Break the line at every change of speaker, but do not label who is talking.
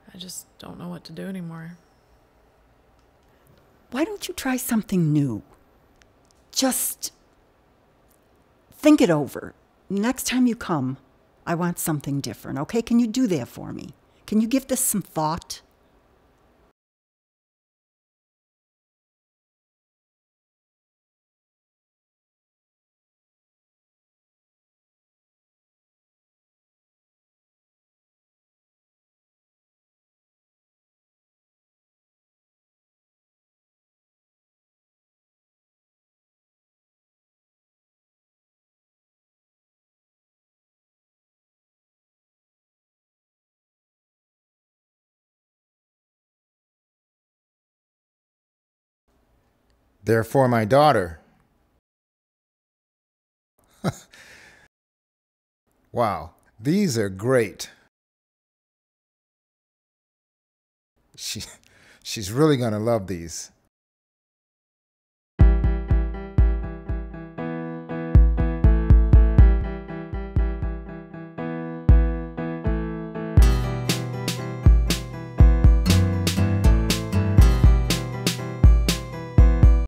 I just don't know what to do anymore.
Why don't you try something new? Just think it over. Next time you come, I want something different, okay? Can you do that for me? Can you give this some thought?
They're for my daughter. Wow, these are great. She, she's really gonna love these.